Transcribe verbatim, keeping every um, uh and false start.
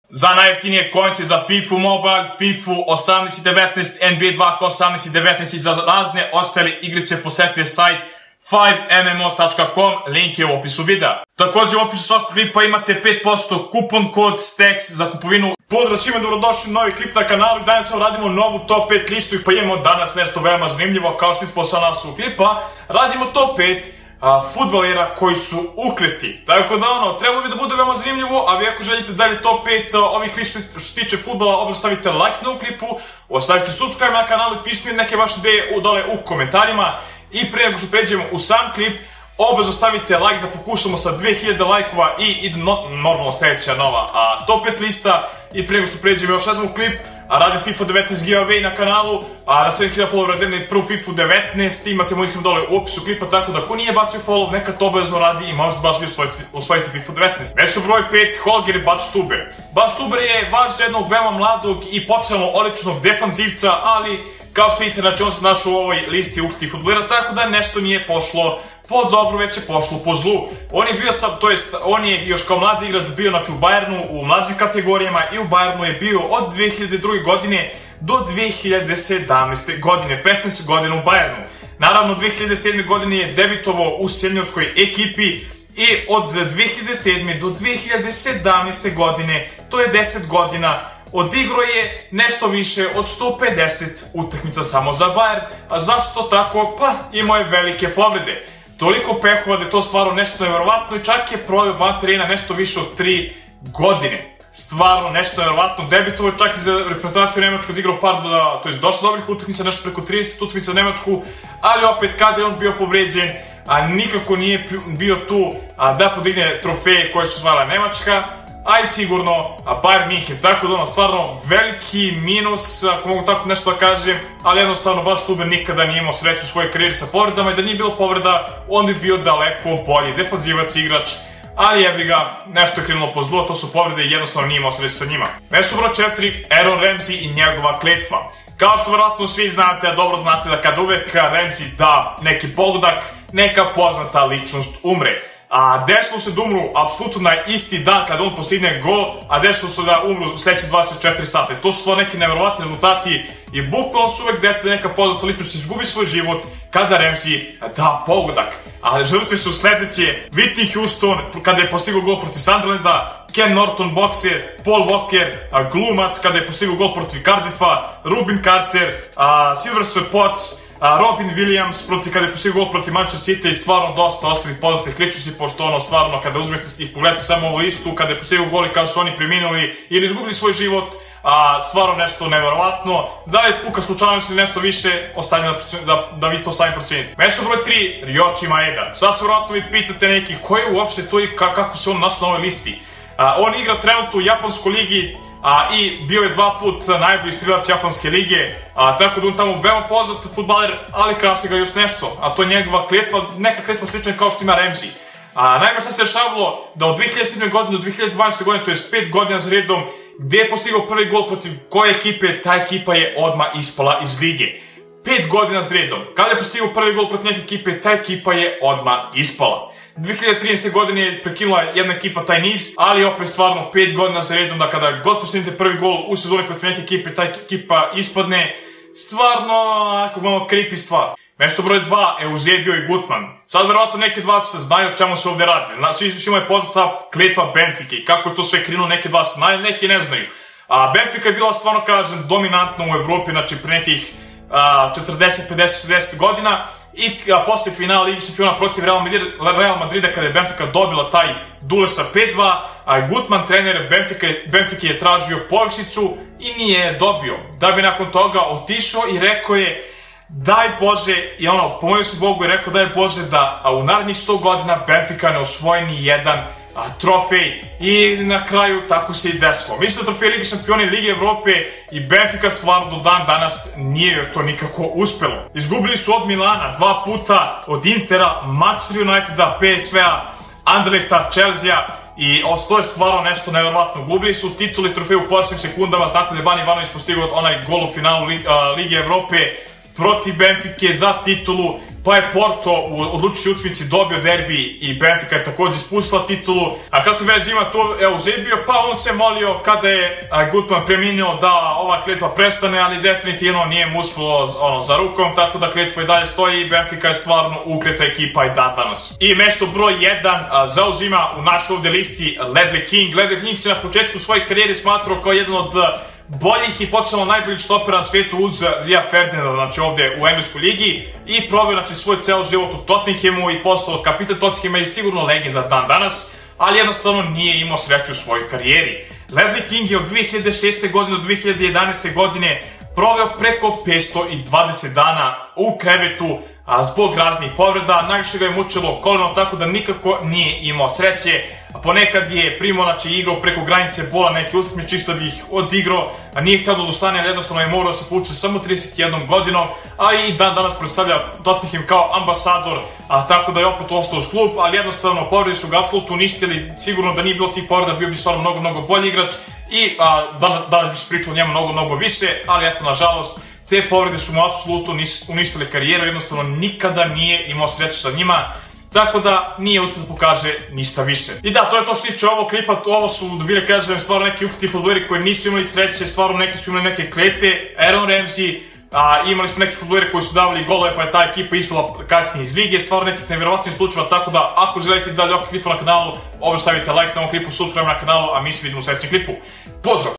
Za najjeftinije konce za FIFA Mobile, FIFA osamnaest i devetnaest, N B A dva K osamnaest i devetnaest i za razne ostale igrice posetite sajt five m m o tačka com, link je u opisu videa. Također u opisu svakog klipa imate pet posto kupon kod STEX za kupovinu. Pozdrav svima, dobrodošli u novi klip na kanalu i danas radimo novu top pet listu i pa imamo danas nešto veoma zanimljivo. Kao što vidite posle nasu klipa, radimo top pet fudbalera koji su ukleti. Tako da ono, trebalo bi da bude veoma zanimljivo, a vi ako želite dalje top pet ovih lista što se tiče fudbala, obavezno stavite like na ovu klipu, ostavite subscribe na kanalu i pišite mi neke vaše ideje dole u komentarima. I prije nego što pređemo u sam klip, obavezno stavite like da pokušamo sa dve hiljade lajkova i ide normalno sljedeća nova top pet lista. I prije nego što pređemo još jednom u klip, radim FIFA devetnaest giveaway na kanalu, a na sedam hiljada followera radim prvu FIFA devetnaest, imate moj link dole u opisu klipa, tako da ako nije bacio follow, neka to obavezno radi i možete baš vi osvojiti FIFA devetnaest. Mesto broj pet, Holger Badstuber. Badstuber je vaš za jednog veoma mladog i potencijalno odličnog defanzivca, ali kao što vidite, znači on se našao u ovoj listi ukletih fudbalera, tako da nešto nije pošlo po dobro, već je pošlo po zlu. On je bio sad, to jest, on je još kao mladi igrač bio znači u Bayernu u mlađim kategorijama i u Bayernu je bio od dve hiljade druge. godine do dve hiljade sedamnaeste. godine, petnaest godina u Bayernu. Naravno, dve hiljade sedme. godine je debitovao u seniorskoj ekipi i od dve hiljade sedme. do dve hiljade sedamnaeste. godine, to je deset godina, odigrao je nešto više od sto pedeset utakmica samo za Bayern. A zašto tako? Pa imao je velike povrede. Toliko pehova da je to stvarno nešto nevjerovatno i čak je proveo van terena nešto više od tri godine. Stvarno nešto nevjerovatno. Debitovao je čak i za reprezentaciju Nemačku, odigrao par, to je dosta dobrih utakmica, nešto preko trideset utakmica za Nemačku, ali opet kada je on bio povređen, a nikako nije bio tu da podigne trofeje koje su zvala Nemačka, a i sigurno Bayern München, tako da ono stvarno veliki minus, ako mogu tako nešto da kažem, ali jednostavno Badstuber nikada nije imao sreću u svojoj karijeri sa povredama i da nije bilo povreda, on bi bio daleko bolji defanzivac, igrač, ali jebi ga, nešto je krenulo po zlu, to su povrede i jednostavno nije imao sreću sa njima. Mesto broj četiri, Aaron Ramsey i njegova kletva. Kao što vjerojatno svi znate, a dobro znate da kada uvek Ramsey da neki pogodak, neka poznata ličnost umre. A desilo se da umru apsolutno na isti dan kada on postigne gol, a desilo se da umru u sljedeće dvadeset četiri sata. To su stvarno neki nevjerovatni rezultati i bukvalno se uvek desi da neka poznata ličnost izgubi svoj život kada Ramsey da pogodak. A žrtve su sljedeće: Whitney Houston kada je postigao gol protiv Sunderlanda, Ken Norton bokser, Paul Walker glumac kada je postigao gol protiv Cardiffa, Rubin Carter, Sylvester Potts, Robin Williams proti kada je postigao gol protiv Manchester City i stvarno dosta ostalih poznatih ličnosti, pošto ono stvarno kada uzmete ih pogledate samo ovu listu, kada je postigao gol i kada su oni preminuli ili izgubili svoj život, stvarno nešto nevjerovatno. Da li je puka slučajnost ili nešto više, ostavljam da vi to sami procenite. Mesto broj tri, Ryoji Maeda. Sad se vjerojatno vi pitate neki ko je uopšte to i kako se on našao na ovoj listi. On igra trenutno u Japanskoj ligi i bio je dva put najbolji strilac Japanske lige, tako da on tamo veoma poznat fudbaler, ali krasi ga još nešto, a to je njegova kletva, neka kletva slična kao što ima Ramsey. Naime, što se dešavalo da od dve hiljade sedme. godine do dve hiljade dvanaeste. godine, to je pet godina za redom, gdje je postigao prvi gol protiv koje ekipe, ta ekipa je odmah ispala iz lige. Pet godina za redom, kada je postigao prvi gol protiv neke ekipe, ta ekipa je odmah ispala. dve hiljade trinaeste. godine je prekinula jedna ekipa taj niz, ali opet stvarno pet godina za redom da kada god postignete prvi gol u sezoni protiv neke ekipe, ta ekipa ispadne. Stvarno, ako malo creepy stvar. Mesto broj dva, Eusebio i Gutman. Sad verovatno neki od vas znaju o čemu se ovdje radi. Svima je poznata kletva Benfike i kako je to sve krenulo, neki od vas znaju, neki ne znaju. Benfica je bila stvarno, kažem, dominantna u Evropi, znači pre nekih četrdeset, pedeset, šezdeset godina. I posle finala Ligi šampiona protiv Real Madrida kada je Benfica dobila taj duel sa pet dva, a Gutman, trener Benfica, je tražio povišicu i nije je dobio. Da bi nakon toga otišao i rekao je daj Bože, i ono, pomolio se Bogu i rekao daj Bože da u narednih sto godina Benfica ne osvoji ni jedan trofej i na kraju tako se i desilo. Mislim da trofej Lige šampiona i Lige Evrope i Benfica stvarno do dan danas nije joj to nikako uspelo. Izgubili su od Milana dva puta, od Intera, Manchester Uniteda, P S V-a, Anderlechta, Chelsea i to je stvarno nešto nevjerovatno. Gubili su tituli trofeju u posljednjim sekundama, znate da je Ban Ivanović postigao onaj gol u finalu Lige Evrope. protiv Benfike za titulu, pa je Porto u odlučujućoj utakmici dobio derbi i Benfica je također spustila titulu. A kako veze ima tu Eusebio? Pa on se molio kada je Gutman preminuo da ova kletva prestane, ali definitivno nije mu uspelo ono, za rukom, tako da kletva i dalje stoji i Benfica je stvarno ukreta ekipa i dan danas. I mesto broj jedan zauzima u našoj ovdje listi Ledley King. Ledley King se na početku svoje karijere smatrao kao jedan od boljih i potencijalno najboljih stopera na svijetu uz Ria Ferdinanda, znači ovdje u engleskoj ligi, i proveo znači svoj ceo život u Tottenhamu i postao kapitan Tottenhama i sigurno legenda dan danas, ali jednostavno nije imao sreću u svojoj karijeri. Ledley King je od dve hiljade šeste. godine do dve hiljade jedanaeste. godine proveo preko petsto dvadeset dana u krevetu a, zbog raznih povreda. Najviše ga je mučilo koleno, tako da nikako nije imao sreće. Ponekad je primao, znači, igrao preko granice bola neke utakmice, čisto bi ih odigrao, a nije htio da odustane, ali jednostavno je morao se povući samo trideset jednom godinom, a i dan danas predstavlja Tottenham kao ambasador, a tako da je opet ostao uz klub, ali jednostavno povrede su ga apsolutno uništili. Sigurno da nije bilo tih povreda, bio bi stvarno mnogo, mnogo bolji igrač i a, danas bi se pričao o njemu mnogo, mnogo više, ali eto, nažalost, te povrede su mu apsolutno uništile karijeru, jednostavno nikada nije imao sreću sa njima. Tako da nije uspio da pokaže ništa više. I da, to je to što tiče ovog klipa, ovo su bile, kažem, stvarno neki ukriti fudbaleri koji nisu imali sreće, stvarno neki su imali neke kletve, Aaron Ramsey, a, imali smo neke fudbaleri koji su davali golove pa je ta ekipa ispala kasnije iz lige, stvarno nekih nevjerovatnih slučajeva, tako da ako želite dalje ovog klipa na kanalu, obavezno stavite like na ovom klipu, subscribe na kanalu, a mi se vidimo u sljedećem klipu. Pozdrav!